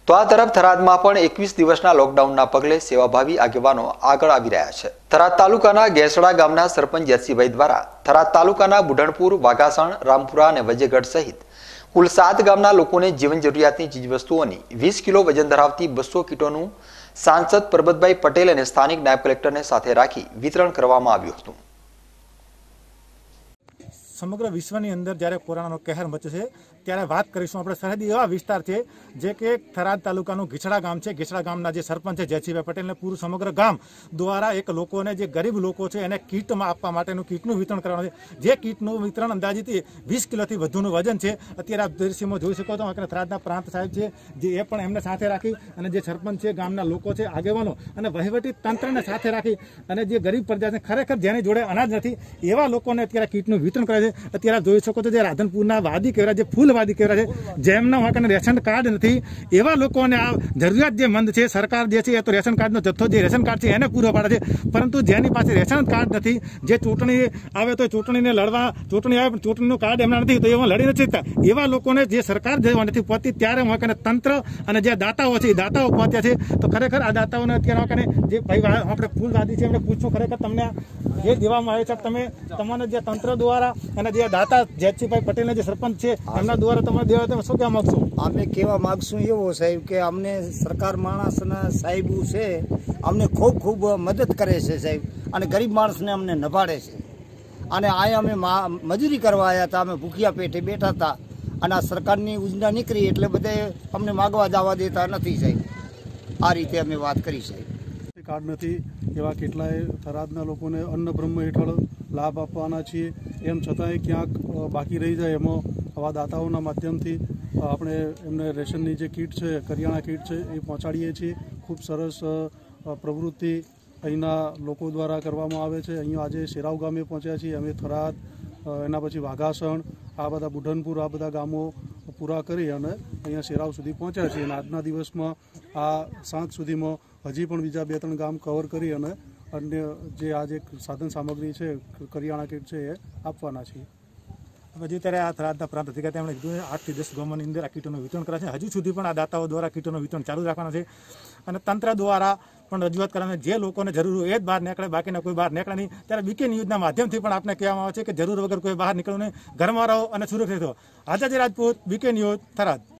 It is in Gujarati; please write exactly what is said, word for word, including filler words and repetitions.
તો આ તરફ થરાદમાં પણ એકવીસ દિવસના લોકડાઉનના પગલે સેવાભાવી આગેવાનો આગળ આવી રહ્યા છે। થરાદ તાલુકાના ગેસડા ગામના સરપંચ જયસિંહભાઈ દ્વારા થરાદ તાલુકાના બુઢણપુર, વાઘાસણ, રામપુરા અને વજેગઢ સહિત કુલ સાત ગામના લોકોને જીવન જરૂરિયાતની ચીજવસ્તુઓની વીસ કિલો વજન ધરાવતી બસો કીટોનું સાંસદ પરબતભાઈ પટેલ અને સ્થાનિક નાયબ કલેક્ટરને સાથે રાખી વિતરણ કરવામાં આવ્યું હતું। સમગ્ર વિશ્વની અંદર જ્યારે કોરોનાનો કહેર મચ્યો છે ત્યારે વાત કરીશું આપણે સરહદી એવા વિસ્તાર છે જે કે થરાદ તાલુકાનું ગીછડા ગામ છે। ગીછડા ગામના જે સરપંચ છે જયસિંહભાઈ પટેલને પૂરું સમગ્ર ગામ દ્વારા એક લોકોને જે ગરીબ લોકો છે એને કીટમાં આપવા માટેનું કીટનું વિતરણ કરવાનું છે। જે કીટનું વિતરણ અંદાજિત વીસ કિલોથી વધુનું વજન છે। અત્યારે આપ દ્રશ્યમાં જોઈ શકો છો કે થરાદના પ્રાંત સાહેબ છે જે એ પણ એમને સાથે રાખી અને જે સરપંચ છે, ગામના લોકો છે, આગેવાનો અને વહીવટી તંત્રને સાથે રાખી અને જે ગરીબ પ્રજા છે ખરેખર જેની જોડે અનાજ નથી એવા લોકોને અત્યારે કીટનું વિતરણ કરે છે। અત્યારે જોઈ શકો છો જે રાધનપુરના વાદી કહેવાય, જે ફૂલવાદી કહેવાય છે, જેમના વાંકને રેશન કાર્ડ નથી એવા લોકોને આ જરૂરિયાત જે મંદ છે સરકાર જે છે એ તો રેશન કાર્ડનો જથ્થો જે રેશન કાર્ડ છે એને પૂરો પાડે છે, પરંતુ જેની પાસે રેશન કાર્ડ નથી, જે ચૂંટણી આવે તો ચૂંટણીને લડવા ચૂંટણી આવે પણ ચૂંટણીનું કાર્ડ એમના નથી તો એમાં લડી નથી શકતા એવા લોકોને જે સરકાર જેવા નથી પહોંચતી ત્યારે વાંકને તંત્ર અને જે દાતાઓ છે એ દાતાઓ પહોંચ્યા છે। તો ખરેખર આ દાતાઓને અત્યારે વાંકને જે ભાઈ આપણે ફૂલવાદી છે એમને પૂછશું ખરેખર તમને જે દેવામાં આવે છે તમે તમને જે તંત્ર દ્વારા અને જે દાતા જયસિંહભાઈ પટેલના જે સરપંચ છે એમના દ્વારા તમે દેવા તમે શું કહેવા માંગશો? અમે કહેવા માગશું એવો સાહેબ કે અમને સરકાર માણસના સાહેબો છે અમને ખૂબ ખૂબ મદદ કરે છે સાહેબ અને ગરીબ માણસને અમને નભાડે છે અને અહીંયા અમે મજૂરી કરવા આવ્યા હતા, અમે ભૂખ્યા પેટે બેઠા હતા અને આ સરકારની યોજના નીકળી એટલે બધે અમને માગવા જવા દેતા નથી સાહેબ। આ રીતે અમે વાત કરી સાહેબ। કાર્ડ નથી એવા કેટલાય થરાદના લોકોને અન્ન બ્રહ્મ હેઠળ લાભ આપવાના છીએ, એમ છતાંય ક્યાંક બાકી રહી જાય એમાં આવા દાતાઓના માધ્યમથી આપણે એમને રેશનની જે કીટ છે, કરિયાણા કીટ છે એ પહોંચાડીએ છીએ। ખૂબ સરસ પ્રવૃત્તિ અહીંના લોકો દ્વારા કરવામાં આવે છે। અહીંયા આજે શેરાવ ગામે પહોંચ્યા છીએ અમે, થરાદ, એના પછી વાઘાસણ, આ બધા બુઢનપુર, આ બધા ગામો પૂરા કરી અને અહીંયા શેરાવ સુધી પહોંચ્યા છીએ અને આજના દિવસમાં આ સાંજ સુધીમાં હજી પણ બીજા બે ત્રણ ગામ કવર કરી અને અન્ય જે આ જે સાધન સામગ્રી છે, કરિયાણા કીટ છે એ આપવાના છીએ। હજી ત્યારે આ થરાદના પ્રાંત અધિકારી તેમણે કીધું આઠથી દસ ગામોની અંદર આ કીટોનું વિતરણ કરે છે। હજુ સુધી પણ આ દાતાઓ દ્વારા કીટોનું વિતરણ ચાલુ રાખવાના છે અને તંત્ર દ્વારા પણ રજૂઆત કરવાની જે લોકોને જરૂર હોય એ જ બહાર નીકળે, બાકીના કોઈ બહાર નીકળે નહીં। ત્યારે બીકે ન્યૂઝના માધ્યમથી પણ આપણે કહેવામાં આવે છે કે જરૂર વગર કોઈ બહાર નીકળવું નહીં, ઘરમાં રહો અને સુરક્ષિત રહો। આઝાદી રાજપૂત, બીકે ન્યૂઝ, થરાદ।